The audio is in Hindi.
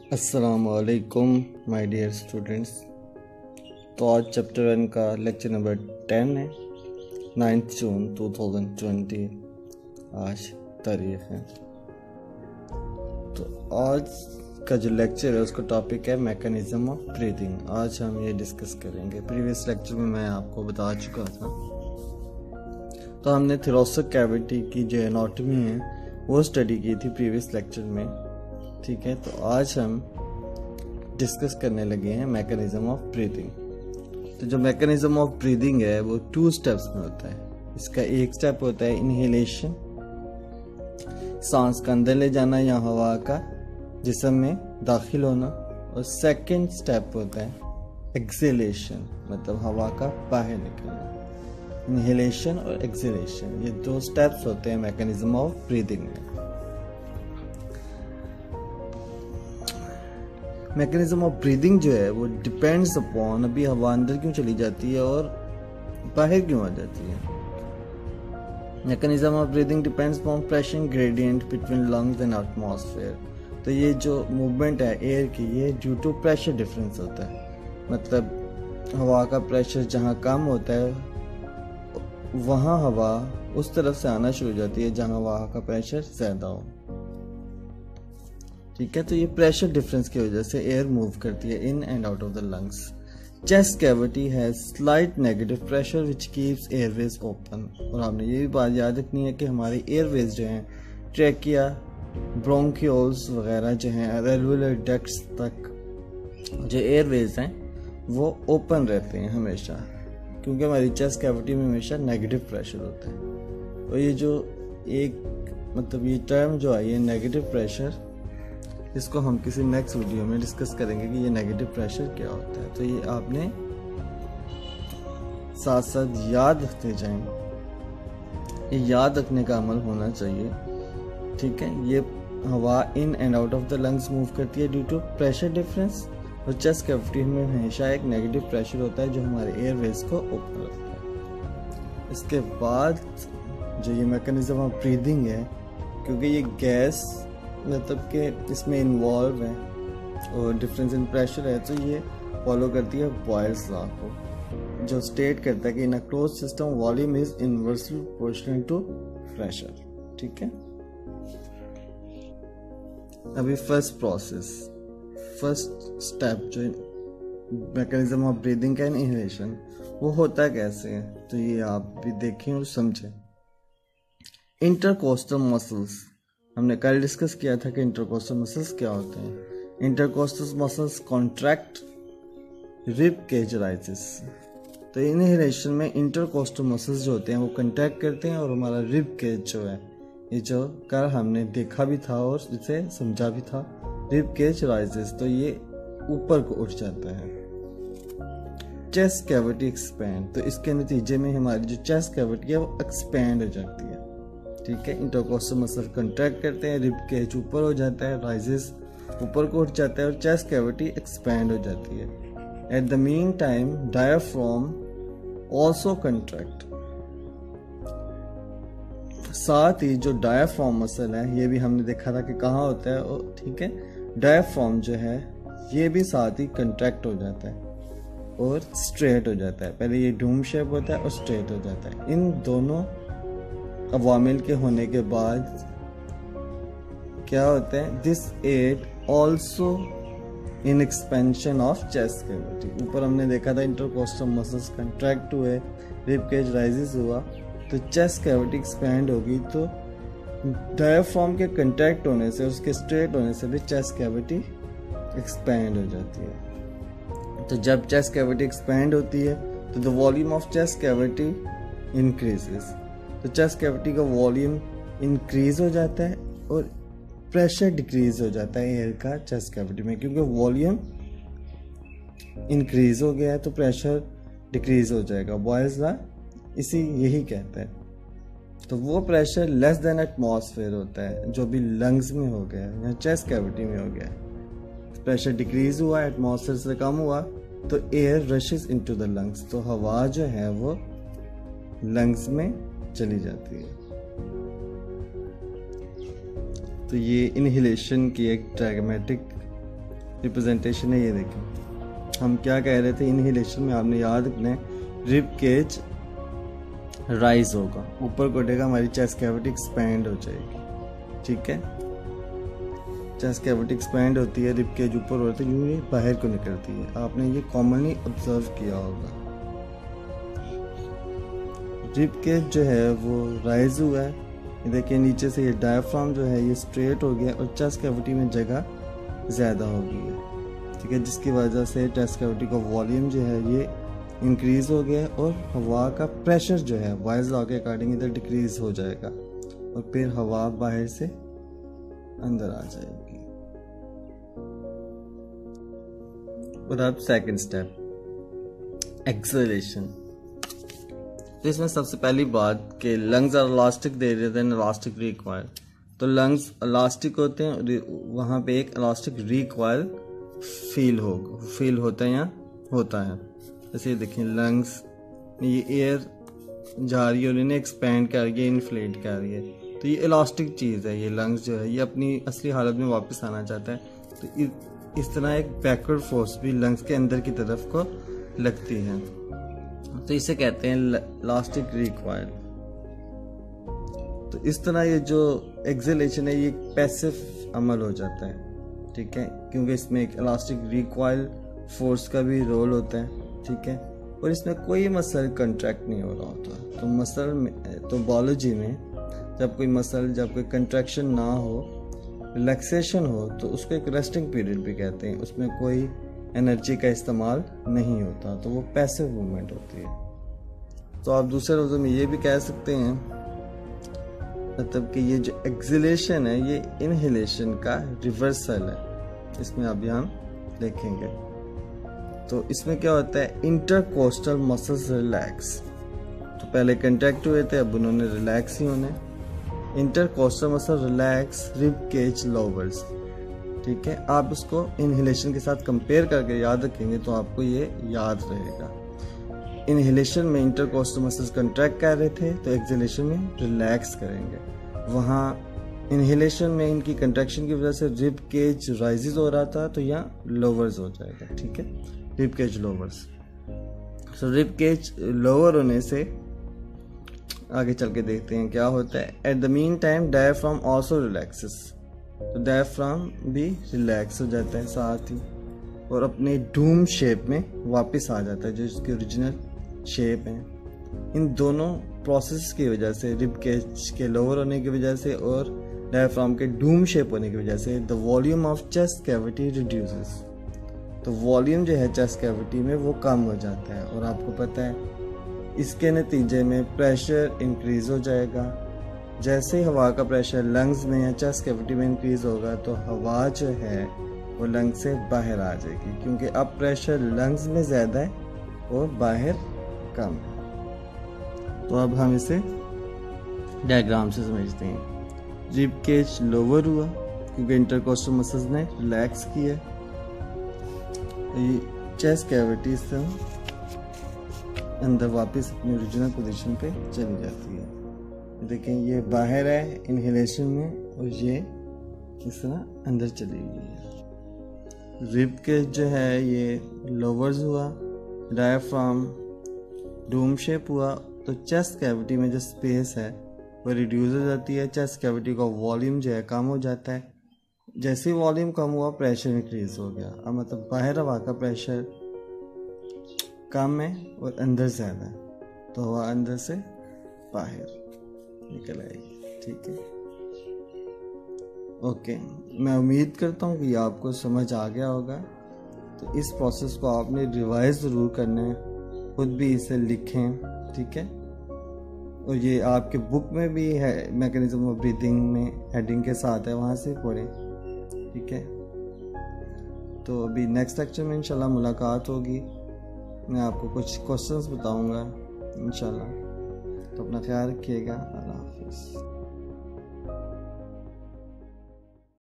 अस्सलामुअलैकुम माय डियर स्टूडेंट्स। तो आज चैप्टर 1 का लेक्चर नंबर 10 है। 9 जून 2020 आज तारीख है। तो आज का जो लेक्चर है उसका टॉपिक है मैकेनिज्म ऑफ ब्रीदिंग। आज हम ये डिस्कस करेंगे। प्रीवियस लेक्चर में मैं आपको बता चुका था। तो हमने थोरेसिक कैविटी की जो एनाटॉमी है वो स्टडी की थी प्रीवियस लेक्चर में, ठीक है। तो आज हम डिस्कस करने लगे हैं मैकेनिज्म ऑफ ब्रीदिंग। तो जो मैकेनिज्म ऑफ ब्रीदिंग है वो 2 स्टेप्स में होता है। इसका एक स्टेप होता है इनहेलेशन, सांस का अंदर ले जाना या हवा का जिस्म में दाखिल होना, और सेकंड स्टेप होता है एक्सहेलेशन, मतलब हवा का बाहर निकलना। इनहेलेशन और एक्सहेलेशन ये 2 स्टेप्स होते हैं मैकेनिज्म ऑफ ब्रीदिंग में। मैकेनिज्म ऑफ ब्रीदिंग जो है वो डिपेंड्स अपॉन अभी हवा अंदर क्यों चली जाती है और बाहर क्यों आ जाती है। Mechanism of breathing depends upon pressure gradient between lungs and atmosphere. तो ये जो मूवमेंट है एयर की ये ड्यू टू प्रेशर डिफरेंस होता है। मतलब हवा का प्रेशर जहाँ कम होता है वहाँ हवा उस तरफ से आना शुरू हो जाती है जहाँ वहाँ का प्रेशर ज़्यादा हो, ठीक है। तो ये प्रेशर डिफरेंस की वजह से एयर मूव करती है in and out of the lungs. Chest cavity has slight negative pressure which keeps airways open. और आपने ये भी बात याद रखनी है कि हमारे एयरवेज जो हैं ट्रैकिया, ब्रोंकियोल्स वगैरह जो हैं एल्वियोलर डक्ट्स तक जो एयरवेज हैं वो ओपन रहते हैं हमेशा, क्योंकि हमारी चेस्ट कैविटी में हमेशा नेगेटिव प्रेशर होता है। और ये जो एक मतलब ये टर्म जो आई है नेगेटिव प्रेशर, इसको हम किसी नेक्स्ट वीडियो में डिस्कस करेंगे कि ये नेगेटिव प्रेशर क्या होता है। तो ये आपने साथ साथ याद रखते जाएं, ये याद रखने का अमल होना चाहिए, ठीक है। ये हवा in and out of the lungs move करती है ड्यू टू प्रेशर डिफरेंस, और चेस्ट कैविटी में हमेशा एक नेगेटिव प्रेशर होता है जो हमारे एयरवेज को ओपन रखता है। इसके बाद जो ये मैकेनिज्म ऑफ ब्रीदिंग है, क्योंकि ये गैस मतलब कि इसमें इन्वॉल्व है और डिफरेंस इन प्रेशर है, तो ये फॉलो करती है बॉयल्स लॉ को, जो स्टेट करता है कि in a closed system volume is inversely proportional to pressure, ठीक है। अभी फर्स्ट स्टेप जो मैकेनिज्म ऑफ ब्रीदिंग का इनहेलेशन वो होता कैसे है, तो ये आप भी देखें और समझें। इंटरकोस्टल मसल्स हमने कल डिस्कस किया था कि इंटरकोस्टल मसल्स क्या होते हैं। Intercostal muscles contract, rib cage rises. तो इनहेलेशन में इंटरकोस्टल मसल्स जो होते हैं वो कॉन्ट्रैक्ट करते हैं और हमारा रिब केज जो है ये जो कल हमने देखा भी था और इसे समझा भी था, रिब केज राइजेस, तो ये ऊपर को उठ जाता है। चेस्ट कैविटी एक्सपैंड, तो इसके नतीजे में हमारी जो चेस्ट कैविटी है वो एक्सपैंड हो जाती है, ठीक है। इंटरकोस्टल मसल कंट्रैक्ट करते हैं, रिब केज ऊपर हो जाता है, राइजेस ऊपर को उठ जाता है और चेस्ट कैविटी एक्सपैंड हो जाती है। At the mean time diaphragm also contract. साथ ही जो डायफ्राम मसल है ये भी हमने देखा था कि कहाँ होता है, ठीक है। डायफ्राम जो है ये भी साथ ही कंट्रैक्ट हो जाता है और स्ट्रेट हो जाता है। पहले ये डूम शेप होता है और स्ट्रेट हो जाता है। इन दोनों अवामिल के होने के बाद क्या होता है, this aid also in expansion of chest cavity. ऊपर हमने देखा था इंटरकोस्टल मसल्स कंट्रैक्ट हुए, रिब केज राइजेस हुआ, तो चेस्ट कैविटी एक्सपैंड होगी। तो डायफ्राम के कंट्रैक्ट होने से, उसके स्ट्रेट होने से भी चेस्ट कैविटी एक्सपैंड हो जाती है। तो जब चेस्ट कैविटी एक्सपैंड होती है तो the volume of chest cavity increases. तो चेस्ट कैविटी का वॉल्यूम इंक्रीज हो जाता है और प्रेशर डिक्रीज हो जाता है एयर का चेस्ट कैविटी में, क्योंकि वॉल्यूम इंक्रीज हो गया है तो प्रेशर डिक्रीज हो जाएगा। बॉयल्स लॉ यही कहता है। तो वो प्रेशर लेस देन एटमॉस्फेयर होता है जो भी लंग्स में हो गया है या चेस्ट कैविटी में हो गया है। प्रेशर डिक्रीज हुआ, एटमॉस्फेयर से कम हुआ, तो air rushes into the lungs, तो हवा जो है वो लंग्स में चली जाती है। तो ये इनहेलेशन की एक डायग्रामेटिक रिप्रेजेंटेशन है, ये देखें। हम क्या कह रहे थे, इनहेलेशन में आपने याद रखना है रिब केज राइज होगा, ऊपर को उठेगा, हमारी चेस्ट कैविटी एक्सपैंड हो जाएगी, ठीक है। चेस्ट कैविटी एक्सपैंड होती है, रिब केज ऊपर होती है, ये बाहर को निकलती है। आपने ये कॉमनली ऑब्जर्व किया होगा। रिब केज जो है वो राइज हुआ है, ये देखिए नीचे से ये डायफ्राम जो है ये स्ट्रेट हो गया और चेस्ट कैविटी में जगह ज़्यादा हो गई है, ठीक है, जिसकी वजह से चेस्ट कैविटी का वॉल्यूम जो है ये इंक्रीज हो गया और हवा का प्रेशर जो है वाइज लॉ के अकॉर्डिंग इधर डिक्रीज हो जाएगा और फिर हवा बाहर से अंदर आ जाएगी। और अब सेकंड स्टेप एक्सेलेरेशन। तो इसमें सबसे पहली बात कि लंग्स आर इलास्टिक दे रहे थे, इलास्टिक रिकॉइल। तो लंग्स इलास्टिक होते हैं और वहाँ पे एक इलास्टिक रिकॉइल फील होता है या होता है। जैसे देखिए लंग्स, ये एयर जा रही है और इन्हें एक्सपैंड कर रही है, इन्फ्लेट कर रही है, तो ये इलास्टिक चीज़ है। ये लंग्स जो है ये अपनी असली हालत में वापस आना चाहता है, तो इस तरह एक बैकवर्ड फोर्स भी लंग्स के अंदर की तरफ को लगती है, तो इसे कहते हैं इलास्टिक रिकॉइल। तो इस तरह ये जो एक्सेलेरेशन है ये पैसिव अमल हो जाता है, ठीक है, क्योंकि इसमें एक इलास्टिक रिकॉइल फोर्स का भी रोल होता है, ठीक है, और इसमें कोई मसल कंट्रैक्ट नहीं हो रहा होता। तो मसल में, तो बायोलॉजी में जब कोई कंट्रैक्शन ना हो, रिलैक्सेशन हो, तो उसको एक रेस्टिंग पीरियड भी कहते हैं। उसमें कोई एनर्जी का इस्तेमाल नहीं होता, तो वो पैसिव मूवमेंट होती है। तो आप दूसरे लफ्ज़ों में ये भी कह सकते हैं, मतलब कि ये जो एक्सेलेरेशन है ये इनहेलेशन का रिवर्सल है। इसमें अभी हम देखेंगे। तो इसमें क्या होता है, इंटरकोस्टल मसल्स रिलैक्स। तो पहले कंट्रैक्ट हुए थे, अब उन्होंने रिलैक्स ही होने। Intercostal muscle relax rib cage lowers, ठीक है। आप उसको इनहेलेशन के साथ कंपेयर करके याद रखेंगे तो आपको ये याद रहेगा। इनहेलेशन में इंटरकोस्टल मसल्स कंट्रैक्ट कर रहे थे, तो एक्सेलेरेशन में रिलैक्स करेंगे। वहाँ इनहेलेशन में इनकी कंट्रैक्शन की वजह से रिब केज राइजेस हो रहा था, तो यहाँ लोवर्स हो जाएगा, ठीक है, rib cage lowers. So rib cage lower होने से आगे चल के देखते हैं क्या होता है। At the mean time diaphragm also relaxes, तो डायफ्राम भी रिलैक्स हो जाता है साथ ही, और अपने डूम शेप में वापस आ जाता है जो इसकी ओरिजिनल शेप है। इन दोनों प्रोसेस की वजह से, रिब केज के लोअर होने की वजह से और डायफ्राम के डूम शेप होने की वजह से, the volume of chest cavity reduces. तो वॉल्यूम जो है चेस्ट कैविटी में वो कम हो जाता है, और आपको पता है इसके नतीजे में प्रेशर इंक्रीज हो जाएगा। जैसे ही हवा का प्रेशर लंग्स में या चेस्ट कैविटी में इंक्रीज होगा तो हवा जो है वो लंग्स से बाहर आ जाएगी, क्योंकि अब प्रेशर लंग्स में ज़्यादा है और बाहर कम है। तो अब हम इसे डायग्राम से समझते हैं। रिब केज लोअर हुआ क्योंकि इंटरकोस्टल मसल्स ने रिलैक्स किया। ये चेस्ट कैविटी से अंदर वापस अपनी ओरिजिनल पोजीशन पे चली जाती है। देखें ये बाहर है इनहेलेशन में और ये इस तरह अंदर चली गई है। रिब केज जो है ये लोवर्स हुआ, डायफ्राम डूम शेप हुआ, तो चेस्ट कैविटी में जो स्पेस है वो रिड्यूस हो जाती है। चेस्ट कैविटी का वॉल्यूम जो है कम हो जाता है। जैसे ही वॉल्यूम कम हुआ प्रेशर इंक्रीज हो गया। अब मतलब बाहर हवा का प्रेशर कम है और अंदर ज़्यादा है, तो हवा अंदर से बाहर निकल आएगी, ठीक है। ओके, मैं उम्मीद करता हूँ कि आपको समझ आ गया होगा। तो इस प्रोसेस को आपने रिवाइज ज़रूर करना है, खुद भी इसे लिखें, ठीक है। और ये आपके बुक में भी है, मैकेनिज्म ऑफ ब्रीथिंग में हेडिंग के साथ है, वहाँ से पढ़ें, ठीक है। तो अभी नेक्स्ट लेक्चर में इंशाल्लाह मुलाकात होगी। मैं आपको कुछ क्वेश्चंस बताऊंगा इंशाल्लाह। तो अपना ख्याल रखिएगा। अल्लाह हाफिज़।